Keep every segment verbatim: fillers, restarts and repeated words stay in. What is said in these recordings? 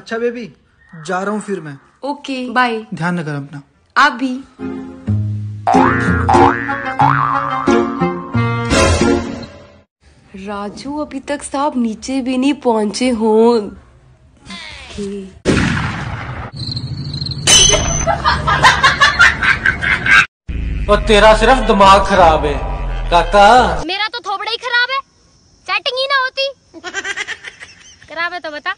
अच्छा बेबी, जा रहा हूँ फिर मैं। Okay bye. ध्यान रखना अपना। आप भी। राजू अभी तक साहब नीचे भी नहीं पहुंचे हों। और तेरा सिर्फ दिमाग खराब है काका। मेरा तो थोबड़ा ही खराब है, चैटिंग ही ना होती। खराब है तो बता।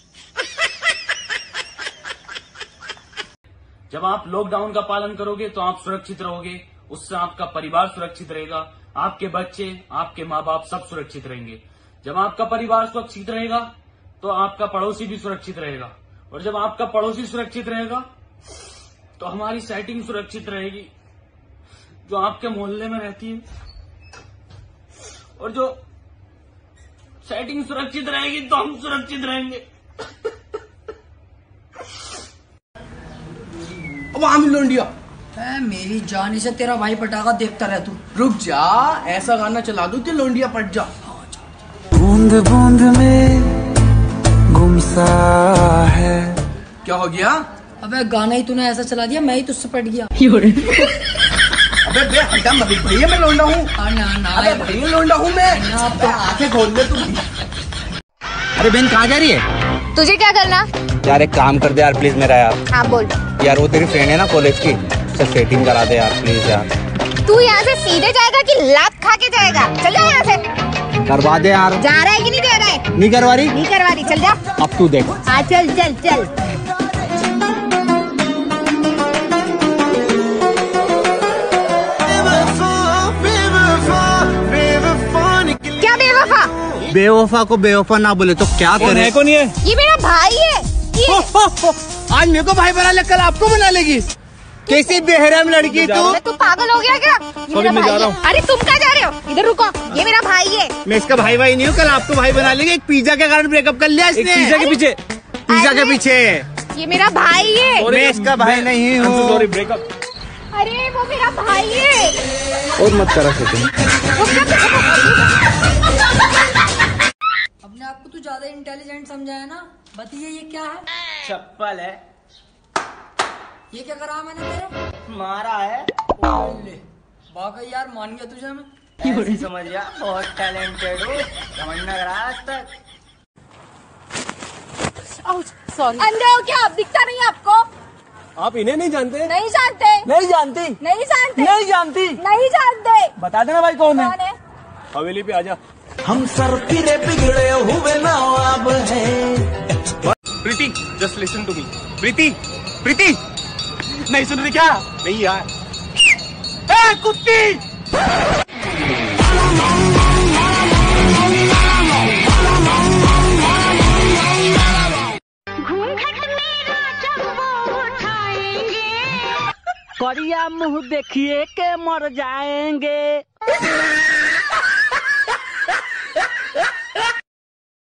जब आप लॉकडाउन का पालन करोगे तो आप सुरक्षित रहोगे, उससे आपका परिवार सुरक्षित रहेगा, आपके बच्चे, आपके माँ बाप सब सुरक्षित रहेंगे। जब आपका परिवार सुरक्षित रहेगा तो आपका पड़ोसी भी सुरक्षित रहेगा, और जब आपका पड़ोसी सुरक्षित रहेगा तो हमारी सेटिंग सुरक्षित रहेगी जो आपके मोहल्ले में रहती है, और जो सेटिंग सुरक्षित रहेगी तो हम सुरक्षित रहेंगे। लोंडिया मेरी जान से तेरा भाई पटाखा देखता रह तू। रुक जा, ऐसा गाना चला दूं कि लोंडिया पट जा। बूंद बूंद में गुमसा है। क्या हो गया? अबे गाना ही तूने ऐसा चला दिया, मैं ही तुझसे पट गया। अबे बे हटा मत, भैया मैं लोंडा हूँ। ना ना अबे भैया लोंडा हूँ मैं। आंखें खोल ले तू। अरे बहन कहाँ जा रही है? तुझे क्या करना? यार एक काम कर दे यार प्लीज मेरा यार। हाँ बोल। यार वो तेरी फ्रेंड है ना कॉलेज की, उससे सेटिंग करा दे यार प्लीज यार। तू यहाँ से सीधे जाएगा कि लात खा के जाएगा? चल जा यहाँ से। करवा दे यार। जा रहा है कि नहीं जा रहा है? नहीं करवा रही? नहीं करवा रही, चल जा। अब तू देख। हाँ चल चल चल। क्या बेवफा? बेवफा को बेवफा ना बोले तो क्या करे? कौन है? ये मेरा भाई है। ये आज मेरे को भाई बना ले, कल आपको बना लेगी। कैसी बेहरम लड़की तू? तू पागल हो गया क्या? ये मेरा भाई है। अरे तुम कहाँ जा रहे हो? इधर रुको, ये मेरा भाई है। मैं इसका भाई भाई नहीं हूँ, कल आपको भाई बना लेगी। एक पिज्जा के कारण ब्रेकअप कर लिया इसने। पिज्जा के पीछे? पिज्जा के पीछे। ये मेरा भाई है। मैं इसका भाई नहीं हूँ। Sorry breakup. अरे वो मेरा भाई है। और मत करा सेटिंग। अपने आप को तू ज्यादा इंटेलिजेंट समझा है ना? बताइए ये क्या है? चप्पल है। ये क्या करा मैंने तेरे? मारा है। वाकई यार मान गया तुझे मैं। ऐसी समझ गया, बहुत टैलेंटेड हो। समझ ना करा आज तक। सॉरी। अंधे हो क्या? दिखता नहीं आपको? आप इन्हें नहीं जानते? नहीं जानते। नहीं जानती? नहीं जानते। नहीं जानती? नहीं जानते। बता देना भाई कौन है? कौन है? हवेली पे आजा। हम सर फिरे बिगड़े हुए नवाब हैं। Preeti just listen to me. Preeti Preeti नहीं सुन रही क्या? नहीं यार। ए कुत्ती! करिया मुँह देखिए के मर जाएंगे।